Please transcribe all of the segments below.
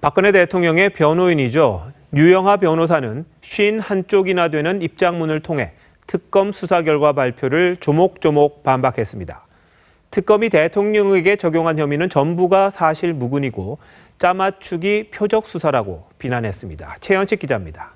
박근혜 대통령의 변호인이죠. 유영하 변호사는 51쪽이나 되는 입장문을 통해 특검 수사 결과 발표를 조목조목 반박했습니다. 특검이 대통령에게 적용한 혐의는 전부가 사실 무근이고 짜맞추기 표적 수사라고 비난했습니다. 최현식 기자입니다.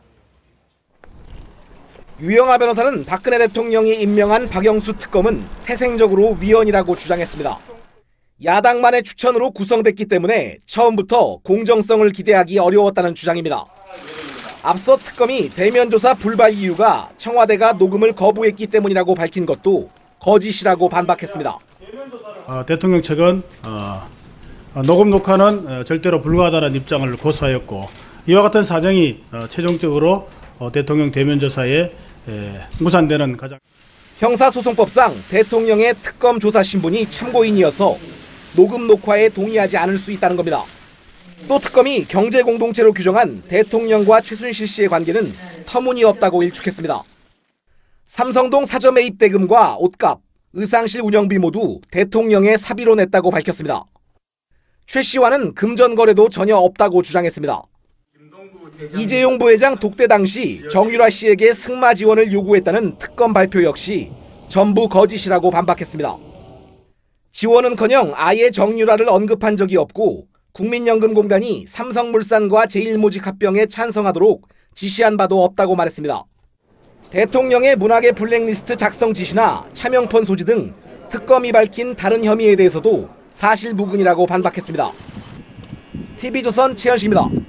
유영하 변호사는 박근혜 대통령이 임명한 박영수 특검은 태생적으로 위헌이라고 주장했습니다. 야당만의 추천으로 구성됐기 때문에 처음부터 공정성을 기대하기 어려웠다는 주장입니다. 앞서 특검이 대면 조사 불발 이유가 청와대가 녹음을 거부했기 때문이라고 밝힌 것도 거짓이라고 반박했습니다. 대통령 측은 녹음 녹화는 절대로 불가하다는 입장을 고수하였고 이와 같은 사정이 최종적으로 대통령 대면 조사에 무산되는 가장 형사소송법상 대통령의 특검 조사 신분이 참고인이어서 녹음 녹화에 동의하지 않을 수 있다는 겁니다. 또 특검이 경제공동체로 규정한 대통령과 최순실 씨의 관계는 터무니없다고 일축했습니다. 삼성동 사저 매입 대금과 옷값, 의상실 운영비 모두 대통령의 사비로 냈다고 밝혔습니다. 최 씨와는 금전 거래도 전혀 없다고 주장했습니다. 이재용 부회장 독대 당시 정유라 씨에게 승마 지원을 요구했다는 특검 발표 역시 전부 거짓이라고 반박했습니다. 지원은커녕 아예 정유라를 언급한 적이 없고 국민연금공단이 삼성물산과 제일모직합병에 찬성하도록 지시한 바도 없다고 말했습니다. 대통령의 문학의 블랙리스트 작성 지시나 차명폰 소지 등 특검이 밝힌 다른 혐의에 대해서도 사실 무근이라고 반박했습니다. TV조선 최현식입니다.